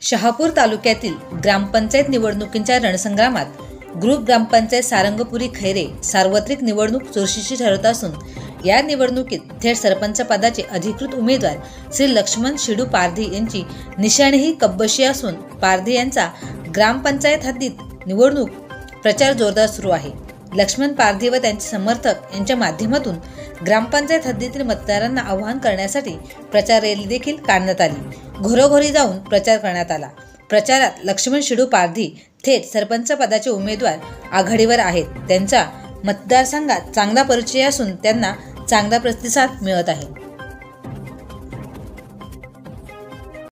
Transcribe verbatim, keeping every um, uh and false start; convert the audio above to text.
शहापूर तालुक्यातील ग्रामपंचायत निवडणुकींच्या रणसंग्रामात ग्रुप ग्रामपंचायत सारंगपुरी खैरे सार्वत्रिक निवडणूक चुरशीची ठरत असून या निवडणुकीत थेट सरपंच पदाचे अधिकृत उमेदवार श्री लक्ष्मण शिडू पारधी यांची निशाणीही कब्बशी असून पारधी यांचा ग्रामपंचायत हद्दीत निवडणूक प्रचार जोरदार सुरू आहे। लक्ष्मण पारधी व त्यांचे समर्थक यांच्या माध्यमातून ग्रामपंचायत हद्दीतील मतदारांना आवाहन करण्यासाठी प्रचार रॅली देखील काढण्यात आली। घरोघरी जाऊन प्रचार करण्यात आला। प्रचारात लक्ष्मण शिडू पारधी थेट सरपंच पदाचे उमेदवार आघाडीवर आहेत। त्यांचा मतदारसंघात चांगला परिचय असून त्यांना चांगला प्रतिसाद मिळत आहे।